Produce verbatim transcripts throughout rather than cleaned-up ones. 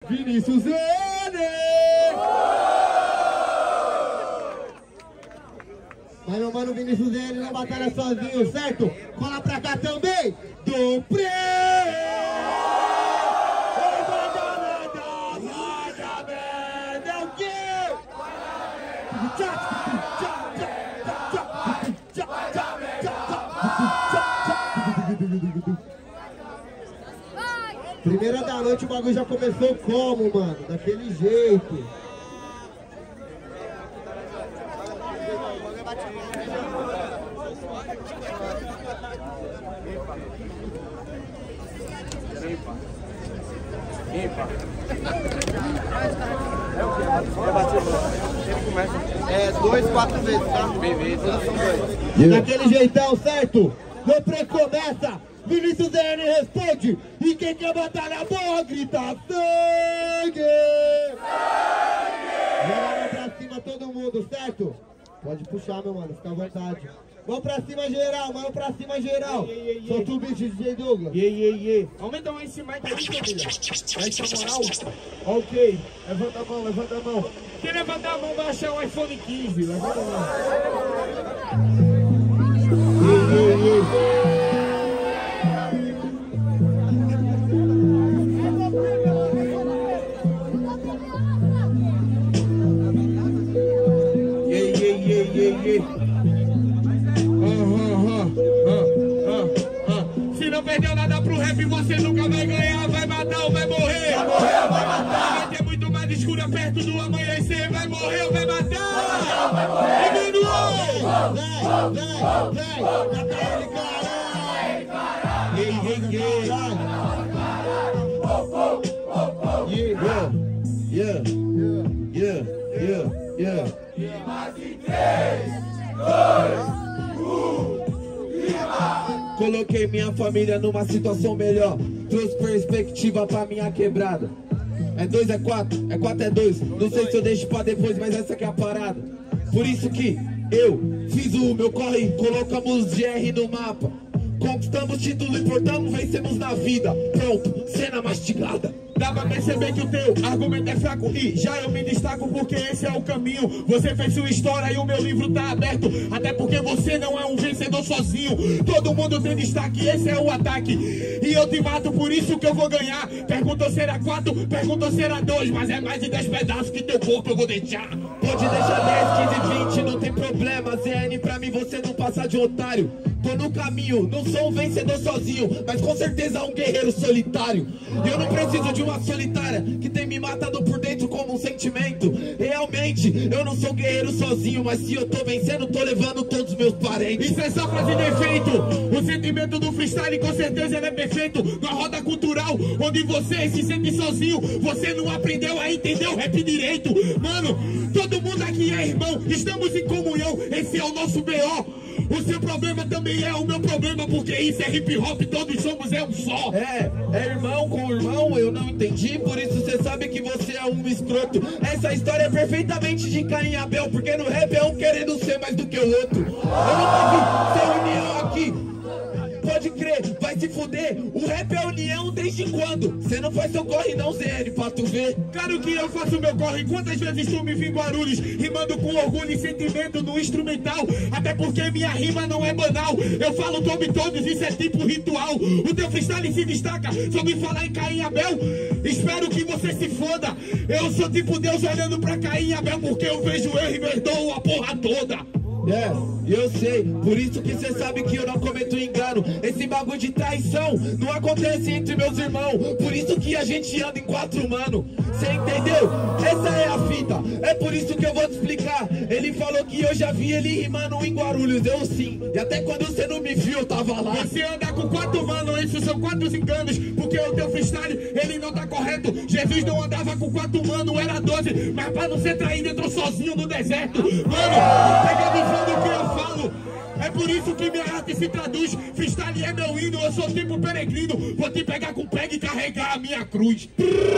Vinícius N. Mas meu mano Vinícius N não batalha sozinho, certo? Cola pra cá também, do Pre. Primeira da noite, o bagulho já começou como, mano? Daquele jeito. É dois, quatro vezes, tá? Beleza, são dois. Daquele jeitão, certo? No pré começa, Vinícius N responde. E quem quer batalha boa, grita sangue! Sangue! Pra cima todo mundo, certo? Pode puxar, meu mano, fica à vontade. Mão pra cima geral, mão pra cima geral. Yeah, yeah, yeah. Solta o bicho, D J Douglas. Yeah, yeah, yeah. Aumenta mais esse mic aí, família. Essa moral. Ok. Levanta a mão, levanta a mão. Quem levantar a mão vai achar o iPhone quinze. Levanta a mão. Yeah, yeah, yeah. Se não perdeu nada pro rap, você nunca vai ganhar. Vai matar ou vai morrer? Vai morrer ou vai matar? Vai ter muito mais escura perto do amanhecer. Vai morrer ou vai matar? Vai morrer. Diminuiu! Vem, vem, vem! Mata ele, caralho! Ei, ei, ei! Yeah, yeah, yeah, yeah, yeah. Mais em três, dois, um, rima! Coloquei minha família numa situação melhor. Trouxe perspectiva pra minha quebrada. É dois, é quatro, é quatro, é dois. Não sei se eu deixo pra depois, mas essa aqui é a parada. Por isso que eu fiz o meu corre, colocamos G R no mapa. Conquistamos título, importamos, vencemos na vida. Pronto, cena mastigada. Dá pra perceber que o teu argumento é fraco e já eu me destaco porque esse é o caminho. Você fez sua história e o meu livro tá aberto. Até porque você não é um vencedor sozinho. Todo mundo tem destaque, esse é o ataque. E eu te mato, por isso que eu vou ganhar. Perguntou se era quatro, perguntou se era dois. Mas é mais de dez pedaços que teu corpo eu vou deixar. Pode deixar dez, quinze, vinte, não tem problema. Z N pra mim você não passa de otário. Tô no caminho, não sou um vencedor sozinho, mas com certeza um guerreiro solitário. E eu não preciso de uma solitária que tem me matado por dentro como um sentimento. Realmente, eu não sou guerreiro sozinho, mas se eu tô vencendo, tô levando todos os meus parentes. Isso é só frase de efeito. O sentimento do freestyle com certeza ele é perfeito. Na roda cultural, onde você se sente sozinho, você não aprendeu a entender o rap direito. Mano, todo mundo aqui é irmão, estamos em comunhão, esse é o nosso B O. O seu problema também é o meu problema, porque isso é hip hop, todos somos é um só. É, é irmão com irmão, eu não entendi, por isso você sabe que você é um escroto. Essa história é perfeitamente de Caim e Abel, porque no rap é um querendo ser mais do que o outro. Eu nunca vi ser união aqui. Pode crer, vai se fuder. O rap é união desde quando? Você não faz seu corre não, Z N, pra tu ver. Claro que eu faço meu corre. Quantas vezes tu me vi em Guarulhos rimando com orgulho e sentimento no instrumental? Até porque minha rima não é banal. Eu falo sobre todos, isso é tipo ritual. O teu freestyle se destaca só me falar em Caim e Abel. Espero que você se foda. Eu sou tipo Deus olhando pra Caim e Abel, porque eu vejo erro e perdoo a porra toda. É, eu sei, por isso que cê sabe que eu não cometo engano. Esse bagulho de traição não acontece entre meus irmãos. Por isso que a gente anda em quatro, mano. Cê entendeu? Essa é a fita, é por isso que eu vou te explicar. Ele falou que eu já vi ele rimando em Guarulhos, eu sim. E até quando você não me viu, eu tava lá. Você anda com quatro, mano, isso são quatro enganos. Porque o teu freestyle, ele não tá correto. Jesus não andava com quatro, mano, era doze. Mas pra não ser traído, entrou sozinho no deserto. Mano, pega a visão do que eu falo. É por isso que minha arte se traduz. Freestyle é meu hino, eu sou tipo peregrino. Vou te pegar com pega e carregar a minha cruz.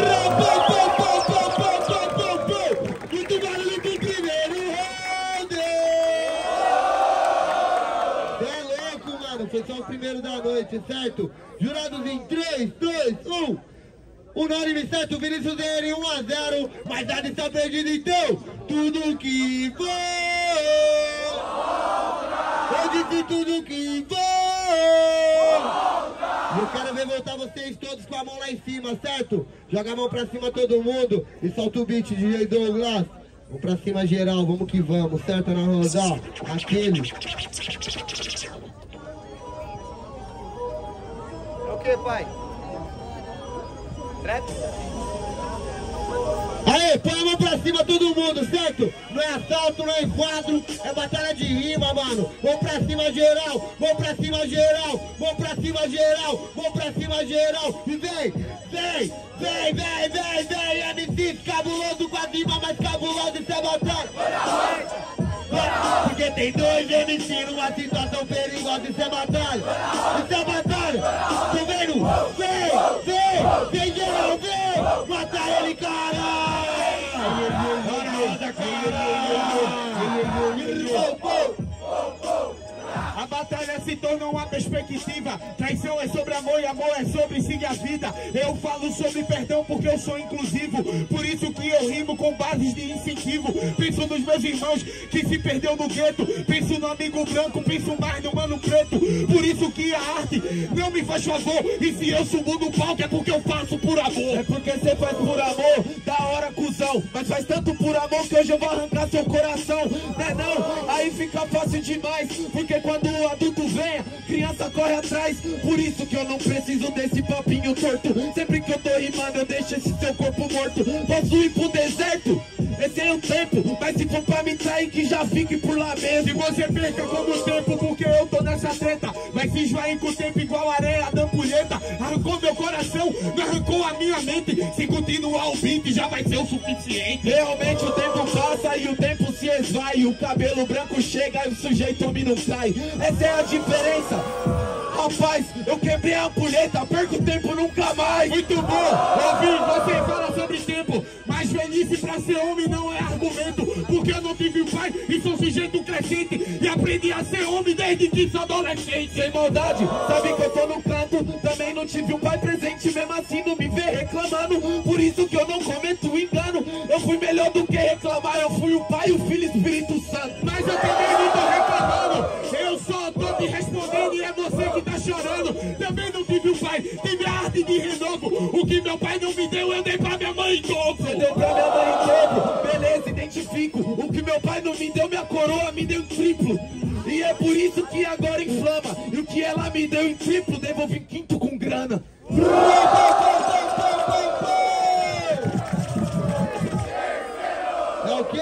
Muito barulho do primeiro round. É louco, mano. Foi só o primeiro da noite, certo? Jurados em três, dois, um. unânime, certo? Vinícius N um a zero, mas nada está perdido então. Tudo que for, eu disse tudo que for. Eu quero ver voltar vocês todos com a mão lá em cima, certo? Joga a mão pra cima todo mundo e solta o beat, D J Douglas. Vamos pra cima geral, vamos que vamos, certo? Na roda, aquele. É o que, pai? Trap? Aê, põe a mão pra cima todo mundo, certo? Não é assalto, não é enquadro, é batalha de rima, mano. Vamos pra cima geral, vamos pra cima geral, vamos pra cima geral, vamos pra cima geral. E vem, vem, vem, vem, vem, vem, M C cabuloso com a rima mais cabulosa, isso é batalha. Porque tem dois M C numa situação perigosa, isso é batalha, isso é batalha. Tô vendo? Vem, vem, vem geral, vem, mata ele, caralho. A batalha se torna uma perspectiva. Traição é sobre amor e amor é sobre seguir a vida. Eu falo sobre perdão porque eu sou inclusivo. Por isso que eu rimo com bases de incentivo. Penso nos meus irmãos que se perdeu no gueto. Penso no amigo branco, penso mais no mano preto. Por isso que a arte não me faz favor. E se eu subo no palco é porque eu faço por amor. É porque você faz por amor, da hora cuzão. Mas faz tanto por amor que hoje eu vou arrancar seu coração. Né não? Aí fica fácil demais. Porque quando o adulto venha, criança corre atrás. Por isso que eu não preciso desse papinho torto. Sempre que eu tô rimando eu deixo esse seu corpo morto. Posso ir pro deserto, esse é o tempo. Mas se for pra me trair que já fique por lá mesmo. Se você perca como o tempo porque eu tô nessa treta, vai se esvair com o tempo igual areia da ampulheta. Arrancou meu coração, não arrancou a minha mente. Se continuar o beat já vai ser o suficiente. Realmente o tempo passa e o tempo se esvai. O cabelo branco chega e o sujeito homem não cai. Essa é a diferença. Rapaz, eu quebrei a ampulheta, perco tempo nunca mais. Muito bom, ouvi, você fala sobre tempo. Mas velhice pra ser homem não é argumento. Porque eu não tive pai e sou sujeito crescente. E aprendi a ser homem desde que sou adolescente. Sem maldade, sabe que eu tô no canto. Também não tive um pai presente, mesmo assim não me vê reclamando. Por isso que eu não cometo engano. Eu fui melhor do que reclamar, eu fui o Pai, o Filho e o Espírito Santo. Mas eu também não tô reclamando, eu só tô te respondendo e é você que tá chorando. Também não tive um pai, tive a arte de renovo. O que meu pai não me deu, eu dei pra minha mãe em dobro. Você deu pra minha mãe em dobro, beleza, identifico. O que meu pai não me deu, minha coroa me deu em triplo. E é por isso que agora inflama. E o que ela me deu em triplo, devolvi em quinto com grana. É o quê?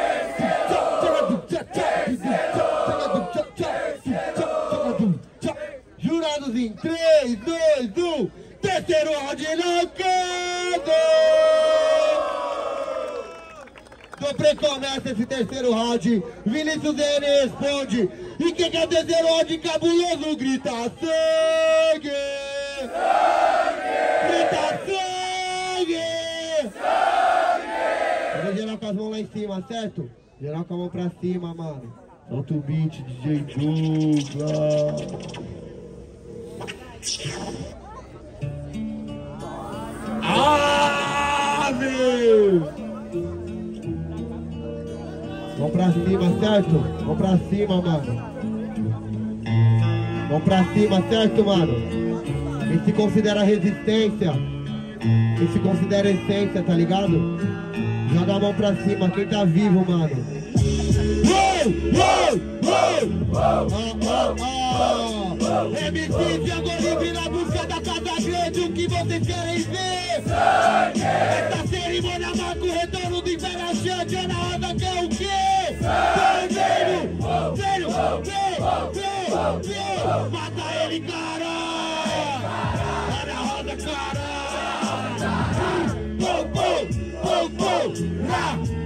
Jurados em três, dois, um. Terceiro round não cabe. Dobrei começa esse terceiro round. Vinícius N responde. E quem quer terceiro round cabuloso grita sangue. Grita sangue. Sangue. Geral com as mãos lá em cima, certo? Geral com a mão pra cima, mano. Solta o beat, D J Douglas. Ah, meu! Vamos pra cima, certo? Vamos pra cima, mano. Vamos pra cima, certo, mano? Quem se considera resistência, quem se considera essência, tá ligado? Joga a mão pra cima, quem tá vivo, mano. Uou, uou, uou, uou, oh, oh, oh. M C agora livre na busca da casa grande, o que vocês querem ver? Sangue! Essa cerimônia marca o retorno do Império Achante, é na roda que é o quê? Sangue! Sério, vem, vem, vem, mata ele, cara! É na roda, cara! Pum, pum, pum, pum, rá!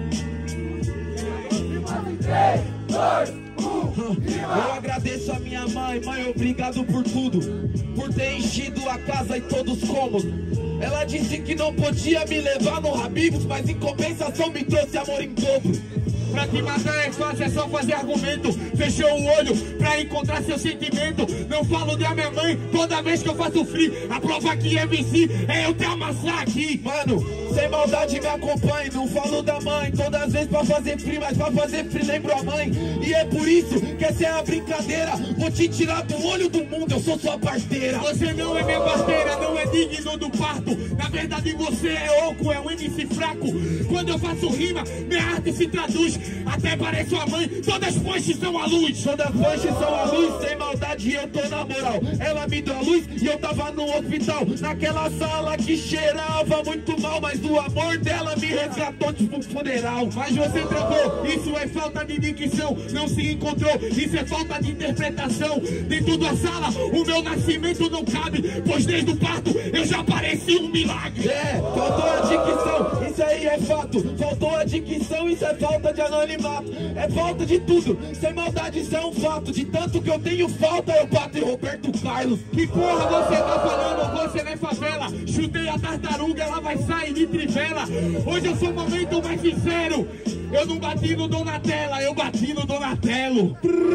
Eu agradeço a minha mãe, mãe, obrigado por tudo. Por ter enchido a casa e todos os cômodos. Ela disse que não podia me levar no Habib's, mas em compensação me trouxe amor em dobro. Pra te matar é fácil, é só fazer argumento. Fechou o olho pra encontrar seu sentimento. Não falo da minha mãe toda vez que eu faço free. A prova que é venci é eu te amassar aqui. Mano, sem maldade me acompanhe. Não falo da mãe todas as vezes pra fazer free, mas pra fazer free lembro a mãe. E é por isso que essa é a brincadeira. Vou te tirar do olho do mundo, eu sou sua parteira. Você não é minha parteira, não é digno do parto. Na verdade você é oco, é um índice fraco. Quando eu faço rima, minha arte se traduz. Até parece sua mãe, todas as punches são a luz. Todas as punches são a luz, sem maldade eu tô na moral. Ela me deu a luz e eu tava no hospital. Naquela sala que cheirava muito mal, mas o amor dela me resgatou tipo um funeral. Mas você trancou, isso é falta de dicção. Não se encontrou, isso é falta de interpretação. Dentro da sala, o meu nascimento não cabe, pois desde o parto eu já pareci um milagre. É, faltou a dicção, isso aí é fato. Faltou a dicção, isso é falta de anonimato. É falta de tudo, sem maldade isso é um fato. De tanto que eu tenho falta, eu bato em Roberto Carlos. Que porra você tá falando, você não é favela. Chutei a tartaruga, ela vai sair de trivela. Hoje eu sou o momento mais sincero. Eu não bati no Donatella, eu bati no Donatello.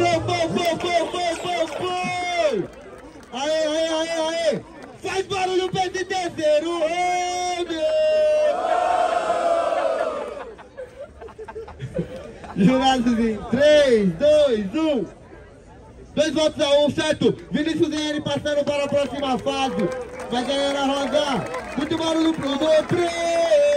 Aê, aê, aê, aê! Faz barulho pra esse terceiro! Jurados em três, dois, um. Dois votos a um, certo? Vinícius e N passando para a próxima fase. Vai ganhar a rodar. Muito barulho pro três.